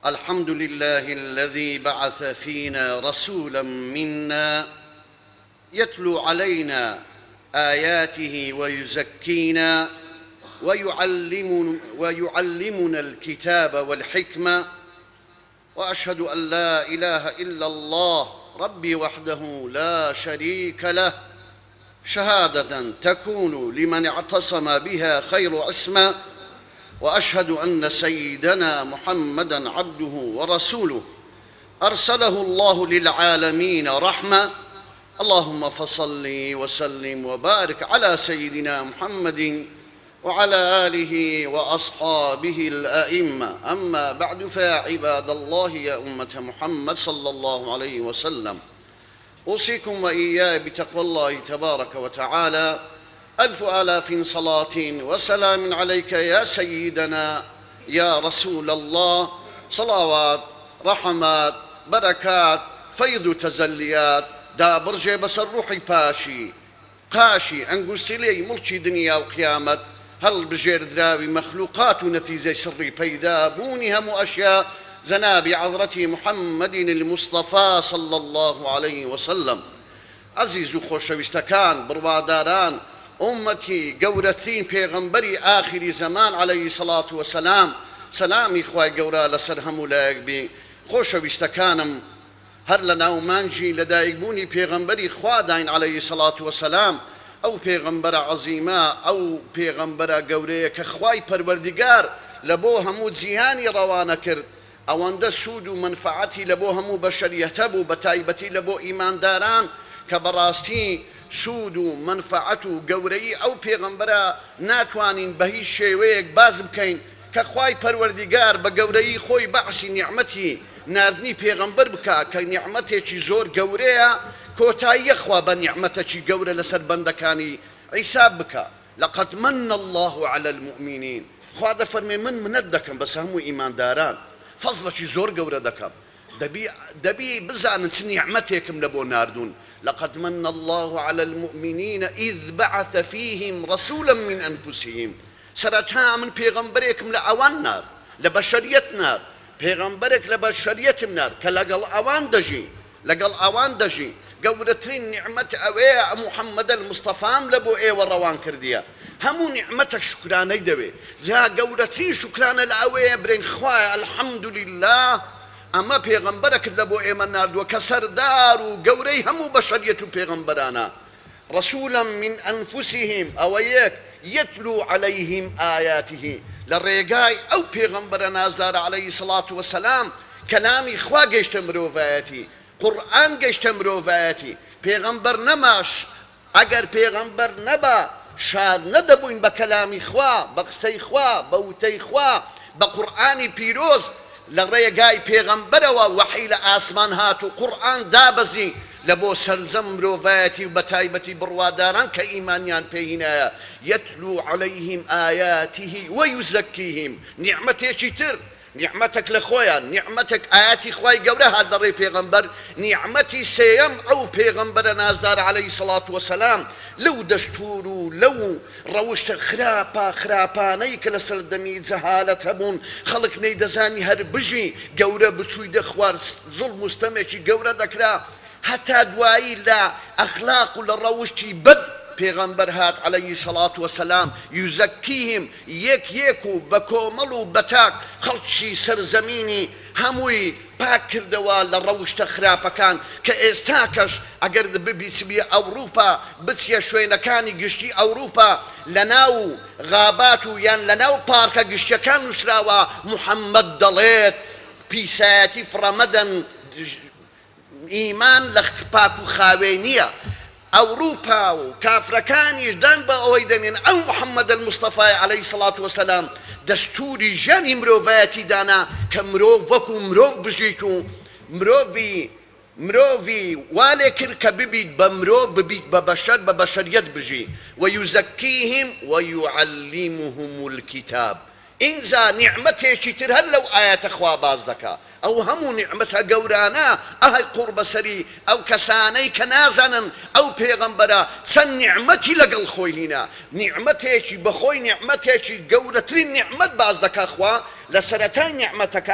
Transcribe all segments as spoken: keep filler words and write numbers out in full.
الحمد لله الذي بعث فينا رسولا منا يتلو علينا آياته ويزكينا ويعلم ويعلمنا الكتاب والحكمة، وأشهد أن لا إله إلا الله ربي وحده لا شريك له، شهادة تكون لمن اعتصم بها خير عصمة. وأشهد أن سيدنا محمدًا عبده ورسوله أرسله الله للعالمين رحمة. اللهم فصل وسلم وبارك على سيدنا محمد وعلى آله وأصحابه الأئمة. أما بعد، فيا عباد الله، يا أمة محمد صلى الله عليه وسلم، أوصيكم وإياي بتقوى الله تبارك وتعالى. ألف آلاف صلاة وسلام عليك يا سيدنا يا رسول الله. صلوات، رحمات، بركات، فيض تزليات دا برجي بسر روحي باشي قاشي أنقوستي لي ملكي دنيا وقيامت. هل بجير دراوي مخلوقات ونتيجة سري بيدا بوني هم أشياء زنابي عذرتي محمد المصطفى صلى الله عليه وسلم. عزيز خوشويستكان برواداران أمتي قورتين پیغمبري آخر زمان عليه الصلاة والسلام، سلامي خواي قورا لسرهم ولايق بي. خوشويستكانم هر لناو مانجي لدايق بوني پیغمبري خوادين عليه الصلاة والسلام، أو پیغمبر عظيمة أو پیغمبر قوري كخواي پروردگار لبو همو جيهاني روانا کرد. أوانده سود و منفعتي لبو همو بشريتبو بتايبتي لبو إيمان داران كبراستي سود و منفعت و گەورەی ئەو پێغەمبەرە ناتوانین بە هیچ شێوەیەک باز بکەین کە خوای پەروەردیگار بە گەورەی خۆی بەعسی نیعمەتی ناردنی پێغەمبەر بکە کە نیعمەتێکی زۆر گەورەیە، کۆتاییە خوا بە نیعمەتێکی گەورە لەسەر بەندەکانی حیساب بکە. لقد من الله على المؤمنين. خوا دەفەرمێ من منەت دەکەم بەس هەموو ئیمانداران، فەزڵێکی زۆر گەورە دەکەم. دەبی دەبی بزانن چ نیعمەتێکم لە بۆ ناردوون. لقد من الله على المؤمنين إذ بعث فيهم رسولا من أنفسهم. سرتها من پیغمبركم لأوان نار لبشرية نار، پیغمبرك لبشرية نار كلقل أوان دجي لقل أوان دجي قورتين نعمة أويا محمد المصطفى لبو إيه والروان كرديا همو نعمتك شكراني دوي جا قورتين شكراني لأويا برين خوايا الحمد لله. أما پیغمبرك لبو إيمان ناردو كسردار وقوري همو بشرية پیغمبرانا رسولا من أنفسهم أويك يتلو عليهم آياته للرقاي أو پیغمبر نازدار عليه الصلاة والسلام كلامي خوا قيشت مروفاتي قرآن قيشت مروفاتي پیغمبر نماش اگر پیغمبر نبا شاد ندبوين بكلامي خوا بقسي خوا بوتي خوا بقرآني بيروز لڕێگای پێغەمبەرەوە وحی لە ئاسمان هات و قورئان دابەزی لە بۆ سەرجەم مرۆڤایەتی و بە تایبەتی بڕواداران کە ئیمانیان پێهینایە. یەتلو عەلەیهیم ئایاتیه وەیوزەکیهم. نیعمەتێکی تر نیعمەتێک لە خۆیان، نیعمەتێک ئاياتی خوای گەورە هات لەڕێی پێغەمبەر. نیعمەتی سێیەم ئەو پێغەمبەرە نازدار عەلەیهی سەڵات وەسەلام لەو دەستور و لەو ڕەوشتە خراپە خراپانەی کە لە سەردەمی جەهالەت هەبوون، خەڵک نەیدەزانی هەر بژی گەورە بچووی دەخوارد، زوڵم و ستەمێکی گەورە دەکرا، هەتا دوایی لە ئەخلاق و لە ڕەوشتی بەد پیغمبر هات علیه الصلاة والسلام یزکیهم یک یک و بکومل و بتاک خلچی سرزمینی هموی پاک کردوا لروشت خراپکان که ئێستاکەش ئەگەر ببیچبی ئەوروپا بچیە شوێنەکانی گشتی ئەوروپا لەناو غابات و یان لەناو پارکە گشتیەکان نووسراوە محەممەد دەڵێت پیسایەتی فڕەمەدەن ئیمان لە پاک و خاوێنیە. ئەوروپا و کافرەکانیش دان بە ئەوەی دەمێن ئەو محەممەد المستەفای عەلەیهی سەڵات وەسەلام دەستوری ژیانی مرۆڤایەتی دانا کە مرۆڤ وەکو مرۆڤ بژیت و مرۆڤی مرۆڤی وا لێ کرد کە ببیت بە مرۆڤ ببیت بە بەشەر بە بەشەریەت بژی. وەیوزەکیهم وەیوعەلیمهم الکیتاب. ئینجا نیعمەتێکی تر هەر لەو ئایەتە خوا باز دەکا. ئەو هەموو نیعمەتە گەورانە ئەهل قوربەسەری ئەو کەسانەی کە نازانن ئەو پێغەمبەرە چەند نیعمەتی لەگەڵ خۆی هینا، نیعمەتێکی بەخۆی نیعمەتێکی گەورەترین نیعمەت باز دەکا خوا لە سەرەتای نیعمەتەکان.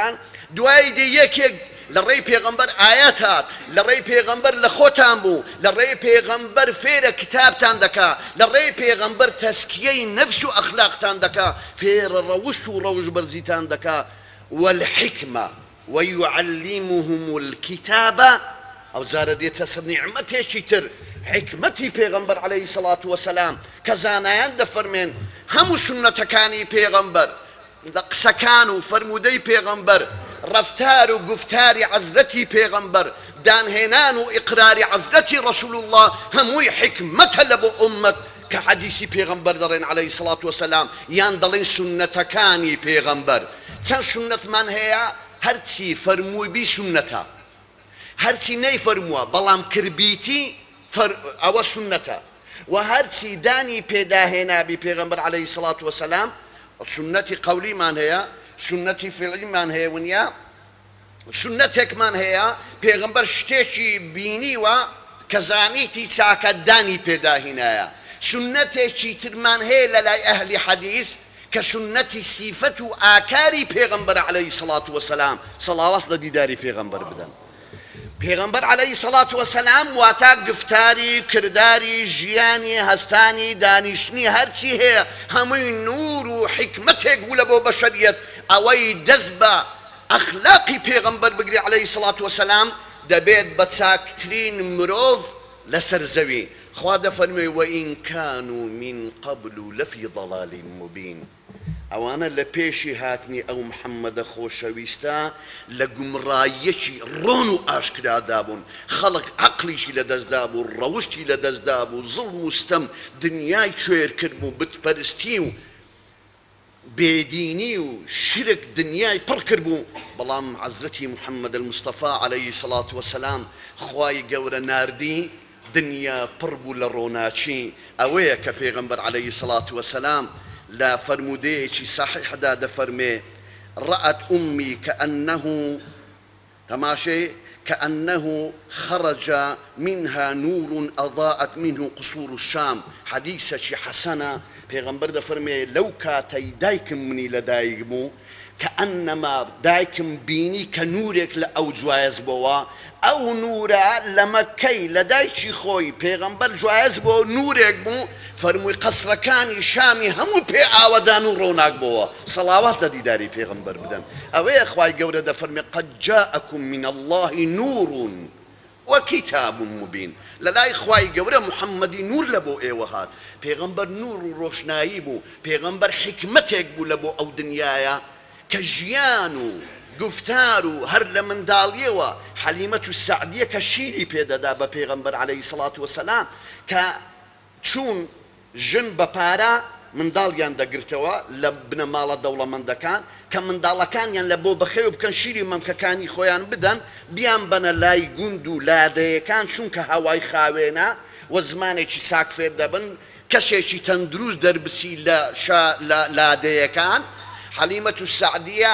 دوای دی یەکێک لە ڕێی پێغەمبەر ئاەت هات، لە ڕێی پێغەمبەر لە خۆتان بوو، لە ڕێی پێغەمبەر فێرە کتابتان دەکا، لە ڕێی پێغەمبەر تەسکیەی نەفس و ئەخلاقتان دەکا، فێرە ڕەوشت و ڕەوش بەرزیتان دەکا. والحکمە ويعلمهم الكتاب ئەو جارە دێتە سەر نیعمەتێکی تر، حکمەتی پێغەمبەر عەلەیهی سەڵات وەسەلام کە زانایان دەفەرمێن هەموو سونەتەکانی پێغەمبەر، قسەکان و فەرمودەی پێغەمبەر، ڕەفتار و گفتاری عەزرەتی پێغەمبەر، دانهێنان و ئیقراری عەزرەتی ڕەسوول الله هەمووی حکمەتە لە بۆ ئومەت کە حەدیسی پێغەمبەر دەڕێن عەلەیهی سەڵات وەسەلام، یان دەڵێن سونەتەکانی پێغەمبەر. چەند سونەتمان هەیە؟ هەرچی فەرمووی بی سونەتە، هەرچی نەیفەرمووە بەڵام کردبیتی ئەوە سونەتە، و هەرچی دانی پێداهێنابی پێغەمبەر عەلەیهی سەڵات وەسەلام سنەتی قەولیمان هەیە، سنەتی فعلیمان هەیە، ونیا سنەتێکمان هەیە پێغەمبەر شتێکی بینیوە کە زانیتی چاکە دانی پێداهێنایە. سنەتێکی ترمان هەیە لە لای ئەهلی حەدیث کە سنەتی سیفەت و ئاکاری پێغەمبەر عەلەیهی سەڵات وەسەلام، سەڵاوات لە دیداری پێغەمبەر بدەن. پێغەمبەر عەلەیهی سەڵات وەسەلام واتە گفتاری، کرداری، ژیانی، هەستانی، دانیشتنی هەرچی هەیە هەمووی نور و حکمەتێک بوو لە بۆ بەشەریەت. ئەوەی دەست بە ئەخلاقی پێغەمبەر بگری عەلەیهی سەڵات وەسەلام دەبێت بە چاکترین مرۆڤ لەسەر زەوی. خوا دەفەرمێ وئین کانوا من قبل لەفی ضەلال مبین. ئەوانە لە پێشی هاتنی ئەو محەممەدە خۆشەویستە لە گومڕایەکی ڕۆن و ئاشکرادا بوون، خەڵک عەقلیشی لە دەستدا بوو، ڕەوشتی لە دەستدا بوو، زڵم و ستەم دنیای کوێر کرد بوو، بتپەرستی و بێدینی و شرک دنیای پڕ کرد بوو. بەڵام حەزرەتی محەممەد المستەفا عەلەیهی سەڵات وەسەلام خوای گەورە ناردی، دنیا پڕ بوو لە ڕۆناچی. ئەوەیە کە پێغەمبەر عەلەیهی سەڵات وەسەلام لا فرموديتي صحيح دا فرمي رأت أمي كأنه تماشي كأنه خرج منها نور أضاءت منه قصور الشام. حديثة حسنة پیغمبر دا فرمي لو كاتي دايكم مني لدايقمو كأنما دايكم بيني كنورك لأو جوايز بوا أو نورا لما كي لدايشي خوي پیغمبر جوايز بوا نورك بو فرموي قصر كاني شامي همو بي آودان و روناك بوا صلاوات لدي داري پیغمبر بدن. اوه اخواي قورة دا فرمي قد جاءكم من الله نور وكتاب مبين. للاي اخواي قورة محمدي نور لبو ايوهات پیغمبر نور و روشنایی بو، پیغمبر حکمتێک بو لبو او دنیایا كجيانو گفتارو هر لمنداڵیەوە حەلیمەت السعدیە کە شیری پێدەدا بە پێغەمبەر عەلەیهی سەڵات وەسەلام کە چوون ژن بە پارە منداڵیان دەگرتەوە لە بنە ماڵە دەوڵەمەندەکان کە منداڵەکانیان لە بۆ بەخێو بکەن شیری مەمکەکانی خۆیان بدەن بیان بەنە لای گوند و لادەیەکان چونکە هەوای خاوێنە و زمانێکی چاک فێر دەبن کەسێکی تەندروست دەربسی لە لادەیەکان. حەلیمەت السعدیە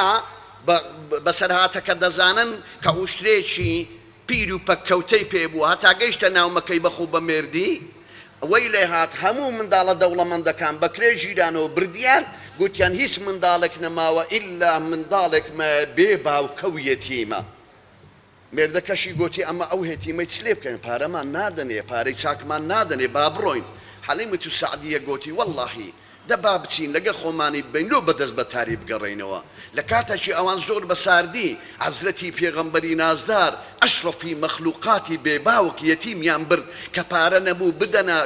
بەسەرهاتەکە دەزانن کە ئوشترێکی پیر و پەککەوتەی پێبوو هەتا گەیشتە ناو مەکەی بەخوو بە مێردی ئەوەی لێ هات هەموو منداڵە دەوڵەمەندەکان بەکرێ ژیرانەوە بردیان گوتیان هیچ منداڵێک نەماوە ئیلا منداڵێک بێ باوکە و یەتیمە. مێردەکەشی گوتی ئەمە ئەو هێتیمەی چ لێ بکەین پارەمان نادەنێ پارەی چاکمان نادەنێ با بڕۆین. حەلیمەت السعدیە گوتی وەڵڵاهی دەبا بچین لەگە خۆمانی بین لۆ بەدەست بە تاری بگەڕێینەوە. لە کاتێکی ئەوان زۆر بەساردی حەزرەتی پێغەمبەری نازدار ئەشرەفی مەخلوقاتی بێباوک یەتیمیان برد کە پارە نەبوو بدەنە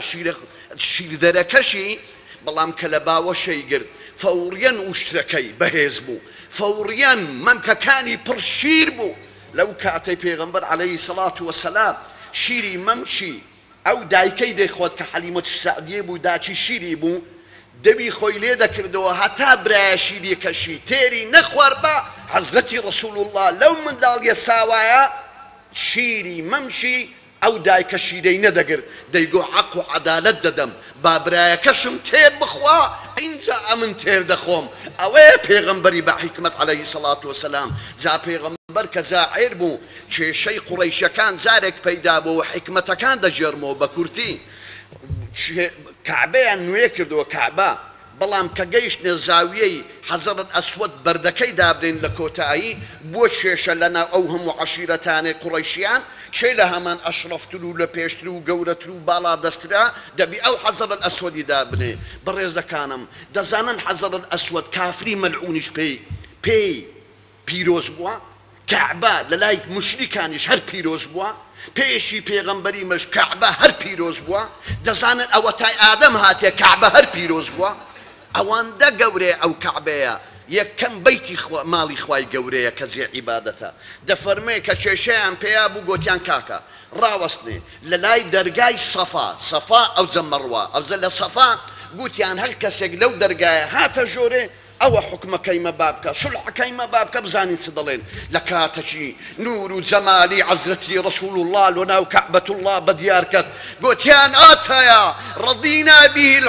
شیردەرەکەشی، بەڵام کە لە باوەشەی گرت فەوریەن وشترەکەی بەهێز بوو، فەوریەن مەمکەکانی پڕ شیر بوو. لەو کاتەی پێغەمبەر عەلەیهی سەڵات وەسەلام شیری مەمچی ئەو دایکەی دەیخۆت کە حەلیمەت السعدیە بوو داچی شیری بوو دەبی خۆی لێ دەکردەوە هەتا برایە شیرێکەشی تێری نەخوار بە حەزرەتی ڕەسوول الله لەو منداڵیە ساوایە شیری مەمچی ئەو دایکە شیرەی نەدەگرت دەیگۆ حەق و عەدالەت دەدەم با برایەکەشم تێر بخوا ئینجا ئەمن تێر دەخۆم. ئەوەیە پێغەمبەری بە حیکمەت عەلەیهی سەڵات وەسەلام. جا پێغەمبەر کە زاعیر بوو کێشەی قوڕەیشەکان جارێک پەیدا بوو و حیکمەتەکان دەژێڕمەوە بە کورتی کعبەیان نوێ کردەوە کعبە بەڵام کە گەیشتنە زاویەی حەزەرت ئەسوەد بەردەکەی دابدەین لە کۆتایی بۆ شێشە لەناو ئەو هەموو عەشیرەتانەی قوڕەیشیان چێ لە هەمان ئەشرەفتر و لە پێشتر و گەورەتر و باڵا دەسترا دەبی ئەو حەزەرت ئەسوەدی دابنێ. بەڕێزەکانم دەزانن حەزەرت ئەسوەد کافری مەلعونیش پێی پێی پیرۆز بووە، کەعبە لە لای مشریکانیش هەر پیرۆز بووە، پێشی پێغەمبەری مەش کەعبە هەر پیرۆز بووە. دەزانن ئەوە تای ئادەم هاتێ کەعبە هەر پیرۆز بووە. ئەوەندە گەورەیە ئەو کەعبەیە، یەکەم بەیتی ماڵی خوای گەورەیە کە جێ عیبادەتە. دەفەرمێ کە کێشەیان پێیا بوو گۆتیان کاکە ڕاوەستنێ لە لای دەرگای سەفا سەفا ئەو جە مەڕوا ئەوجە لە سەفا گوتیان هەر کەسێک لەو دەرگایە هاتە ژۆرێ ئەوە حکمەکەی مەبابکە سولحەکەی مەبابکە بزانین چ دەڵێن لە کاتەکی نور و جەمالی عەزرەتی ڕەسوول الله لە ناو کەعبەت الله بەدیار کرد گوتیان ئاتەیە ڕەضینا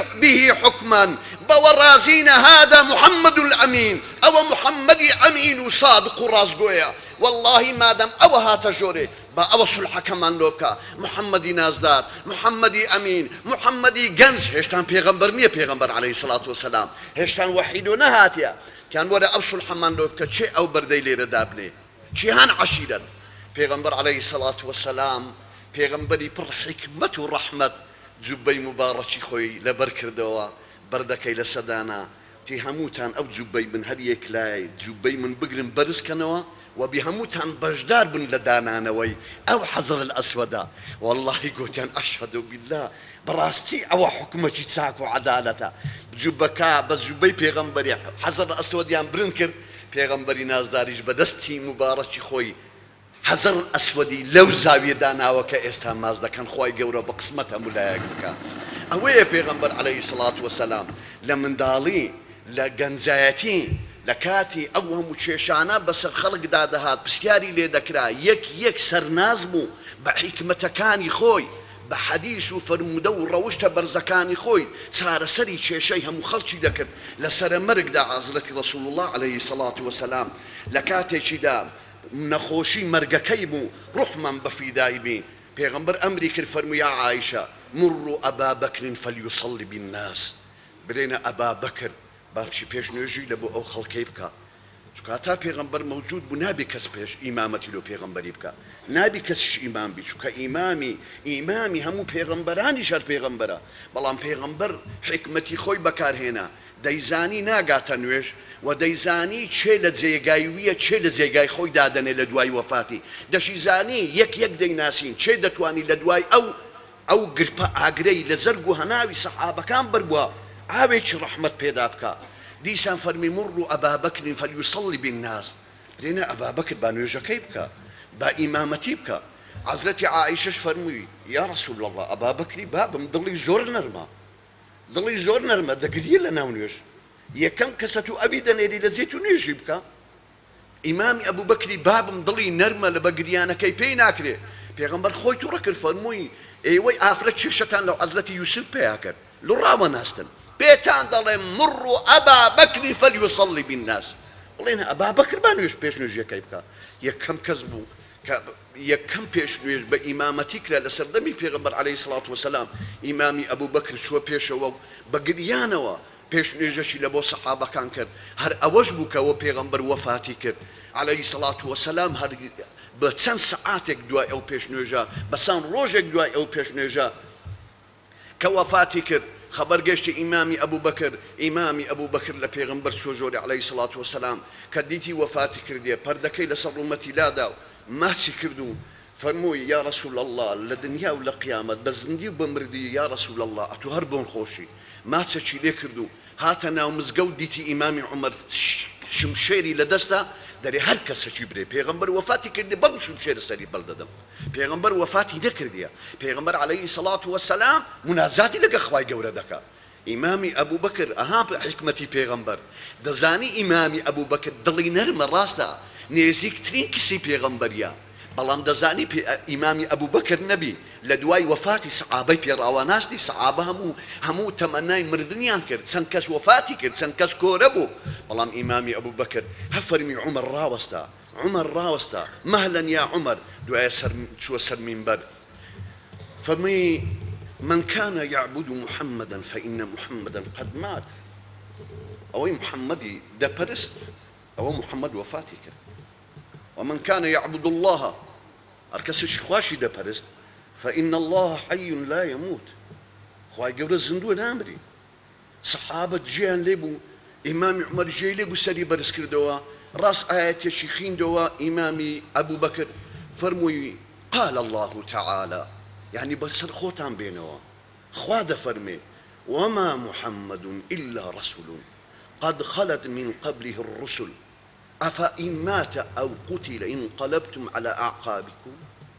به حکمەن بەوە رازینە هذا محەممەد الئەمین ئەوە محەممەدی ئەمین و صادق و ڕازگۆیە واللهی مادەم ئەوە هاتە ژۆرێ با ئەوە سولحەکەمان لۆ بکە محەممەدی نازدار محەممەدی ئەمین محەممەدی گەنج هێشتان پێغەمبەر نییە پێغەمبەر عەلەیهی سەڵات وسەلام هێشتان وەحید و نەهاتیە کیان وەرە ئەو سولحەمان لۆ بکە چێ ئەو بەردەی لێرە دابنێ چیهان عەشیرەت پێغەمبەر عەلەیهی سەڵات وسەلام پێغەمبەری پڕ حیکمەت و ڕەحمەت جوبەی مبارەکی خۆی لەبەر کردەوە بەردەکەی لە سەدانا تی هەمووتان ئەو جوبەی من هەر یەک لای جوبەی من بگرن بەرزکەنەوە وبی هەمووتان بەشدار بن لە دانانەوەی ئەو حەزەر ئەسوەدا واللهی گوتیان ئەشهەد بالله بەڕاستی ئەوە حکومەتی چاک و عەدالەتە جوبەکە بە جوبەی پێغەمبەری حەزەر ئەسوەدیان برن کرد پێغەمبەری نازداریش بەدەستی مبارەکی خۆی حەزەر ئەسوەدی لەو زاویە داناوە کە ئێستا ماز دەکەن خۆی گەورە بە قسمەت هەموو لایەک بکە ئەوەیە پێغەمبەر عەلەیهی سەڵات وسەلام لە منداڵی لە گەنجایەتی لە کاتی ئەو هەموو کێشانە بەسەر خەڵکدا دەهات پرسیاری لێ دەکرا یەک یەک سەرنازم و بە حیکمەتەکانی خۆی بە حەدیث و فەرمودە و ڕەوشتە بەرزەکانی خۆی چارەسەری کێشەی هەموو خەڵکی دەکرد لە سەرە مەرگدا حەزرەتی ڕەسوول الله عەلەیهی سەڵات وسەلام لە کاتێکیدا نەخۆشی مەرگەکەی بوو ڕوحمان بە فیدای بی پێغەمبەر ئەمری کرد فەرمووی یا عایشە مروا ئەبا بەکر فەلیوصەلی بالناس برێنە ئەبا بەکر بابچی پێشنوێژی لە بۆ ئەو خەڵکەی بکە چونکە تا پێغەمبەر مەوجود بوو نابێ کەس پێش ئیمامەتی لۆ پێغەمبەری بکە نابێ کەسیش ئیمام بی چونکە ئیمامی ئیمامی هەموو پێغەمبەرانیش هەر پێغەمبەرە بەڵام پێغەمبەر حیکمەتی خۆی بەکارهێنا دەیزانی ناگاتە نوێژ و دەیزانی چێ لە جێگایویە چێ لە جێگای خۆی دادەنێ لە دوای وەفاتی دەشیزانی یەک یەک دەیناسین چێ دەتوانی لە دوای ئەو ئەو گرپە ئاگرەی لە زەرگ و هەناوی سەحابەکان بەربووە ئاوێکی ڕەحمەت پێدا بکە دیسان فەرمی مروا ئەبا بەکر فەلیوصەلی بالناس برێنە ئەبا بەکر با نوێژەکەی بکە با ئیمامەتی بکە حەزرەتی عائیشەش فەرمووی یا ڕەسوول الله ئەبا بەکری بابم دڵی زۆر نەرمە دڵی زۆر نەرمە دەگریە لە ناو نوێژ یەکەم کەسە تو ئەبی دەنێری لە زێت و نوێژی بکە ئیمامی ئەبوو بەکری بابم دڵی نەرمە لە بەگریانەکەی پێی ناکرێ پێغەمبەر خۆی تووڕە کرد فەرمووی ئێوەی ئافرەت چێشەتان لەو حەزرەتی یوسف پێیا کرد لە ڕاوە ناستن پێتان دەڵێ مروا ئەبا بەکر فەلیوصەلی بالناس بڵێن ئەبا بەکر با نوێژ پێش نوێژیەکەی بکە یەکەم کەس بوو کە یەکەم پێش نوێژ بە ئیمامەتی کرا لە سەردەمی پێغەمبەر عەلەیهی سەڵات وسەلام ئیمامی ئەبوو بەکر چووە پێشەوە و بە گریانەوە پێش نوێژەشی لە بۆ سەحابەکان کرد هەر ئەوەش بوو کەەوە پێغەمبەر وەفاتی کرد عەلەیهی سەڵات وسەلام هەر بە چەند سەعاتێک دوای ئەو پێش نوێژە بەسان ڕۆژێک دوای ئەو پێش نوێژە کە وەفاتی کرد خبر گەشتی ئیمامی ئەبوو بەکر ئیمامی ئەبوو بەکر لە پێغەمبەر چوە ژۆرە عەلەیهی سەڵات وسەلام کە دیتی وەفاتی کردیە پەردەکەی لەسەر ڕوومەتی لادا و ماچی کردو فەرمووی یا ڕەسوول الله لە دنیا و لە قیامەت بە زندی و بە مردی یا ڕەسوول الله ئەتۆ هەر بۆن خۆشی ماچەکی لێ کردو هاتە ناو مزگەوت دیتی ئیمامی عومەر شمشێری لە دەستا دەرێ هەر کەسێکی برێ پێغەمبەر وەفاتی کردی بەم شمشێرە سەری بەڵدەدەم پێغەمبەر وەفاتی نەکردیە پێغەمبەر عەلەیهی سەڵات وەسەلام مناجاتی لەگە خوای گەورە دەکا ئیمامی ئەبوو بەکر ئەها حیکمەتی پێغەمبەر دەزانی ئیمامی ئەبوو بەکر دڵی نەرمە ڕاستە نێزیکترین کسی پێغەمبەریە بەڵام دەزانی ئیمامی ئەبوو بەکر نەبی لە دوای وەفاتی سەحابەی پێڕاوە ناستی سەحابە هەموو هەموو تەمەنای مردنیان کرد چەند کەس وەفاتی کرد چەند کەس کۆرە بوو بەڵام ئیمامی ئەبوو بەکر هەفەرمی عومەر ڕاوەستا عومەر ڕاوەستا مەهلەن یا عومەر دوایە چووە سەر مینبەر فەرمی من كان يعبد محمدا فإن محمدا قد مات أو محمدي دبرست أو محمد وفاتك. ومن كان يعبد الله أركسش خواشي دبرست فإن الله حي لا يموت. خواهي قبل الزندوة نامري صحابة جيان ليبو إمام عمر جي ليبو سري برس كردوا راس آيات يشيخين دوا إمامي أبو بكر فرموي قال الله تعالى يعني بس خوتان بينوا خواد فرمي وما محمد إلا رسول قد خلت من قبله الرسل أفإن مات أو قتل انقلبتم على أعقابكم.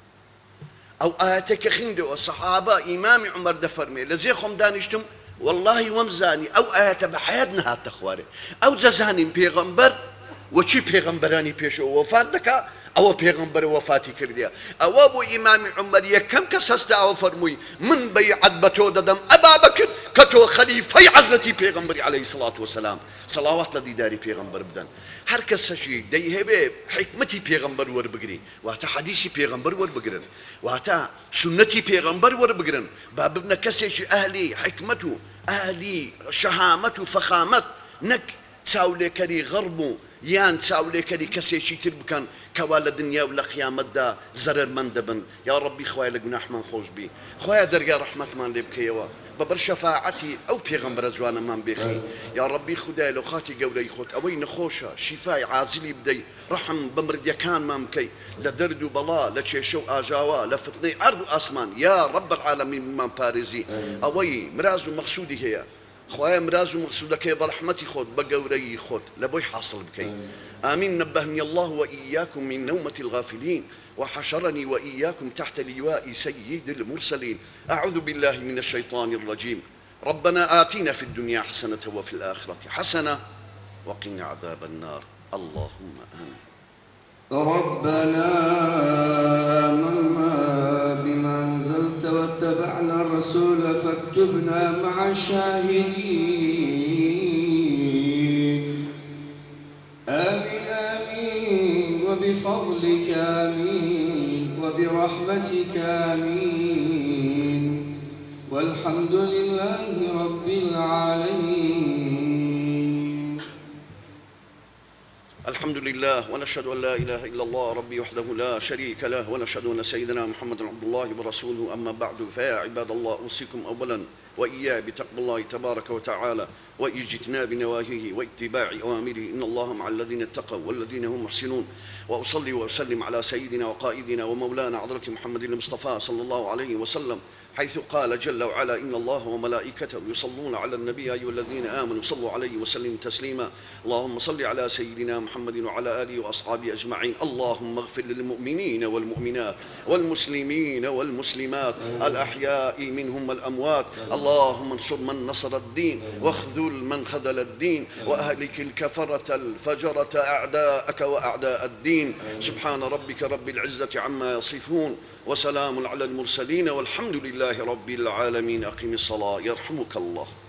أو آياتك خندوا الصحابة إمام عمر دفرمي لزيخم دانشتم والله ومزاني أو آيات بحياتنا هاتخواري أو جزاني بيغمبر وشي بيغمبراني بيشو وفات دكا أو بيغمبر وفاتي كرديا أو أبو إمام عمر يكم كسستا أو فرموي من بيعت بتو ددم أبا بكر كتو خليفة عزلتي بيغمبري عليه الصلاة والسلام صلوات لدي داري بيغمبر بدن هر کس شي دي هبه حكمتي بيغمبر ور بگري واتا حديثي بيغمبر ور بگرن واتا سنتي بيغمبر ور بگرن باب ابن كسي أهلي حكمته أهلي شهامته فخامت نك تساولي كري غربو يان تساولي كري كسي شي تربكن كوالا دنيا ولا قيامت دا زرر من دبن يا ربي خوايا لقناح من خوش بي خوايا درقا رحمة من لبكيوا ببر شفاعتي أو بيغمبر زوانا من بيخي يا ربي خداي لو خاتي قولي خد أوي نخوشة شفاي عازلي بدي رحم بمرد يكان مامكي لدرد بلا لتشيشو آجاوا لفتني عرض أسمان يا رب العالمين من بارزي أوي مرازو مقصودي هي خوايا مرازو مقصودك يا برحمتي خد بقوري خد لبوي حاصل بكي آمين نبهني الله وإياكم من نومة الغافلين وحشرني وإياكم تحت لواء سيد المرسلين. أعوذ بالله من الشيطان الرجيم. ربنا آتنا في الدنيا حسنة وفي الآخرة حسنة وقنا عذاب النار. اللهم آمين. ربنا آمنا بما أنزلت واتبعنا الرسول فاكتبنا مع الشاهدين. آمين آمين وبفضلك آمين وبرحمتك آمين والحمد لله رب العالمين. الحمد لله ونشهد أن لا إله إلا الله ربي وحده لا شريك له ونشهد أن سيدنا محمد عبد الله ورسوله. أما بعد فيا عباد الله أوصيكم أولا وإياي بتقوى الله تبارك وتعالى واجتناب نواهيه واتباع أوامره إن الله مع الذين اتقوا والذين هم محسنون. وأصلي وأسلم على سيدنا وقائدنا ومولانا حضرة محمد المصطفى صلى الله عليه وسلم حيث قال جل وعلا إن الله وملائكته يصلون على النبي أيها الذين آمنوا صلوا عليه وسلموا تسليما. اللهم صل على سيدنا محمد وعلى آله وأصحابه أجمعين. اللهم اغفر للمؤمنين والمؤمنات والمسلمين والمسلمات الأحياء منهم والأموات. اللهم انصر من نصر الدين واخذل من خذل الدين وأهلك الكفرة الفجرة أعداءك وأعداء الدين. سبحان ربك رب العزة عما يصفون وسلام على المرسلين والحمد لله رب العالمين. أقم الصلاة يرحمك الله.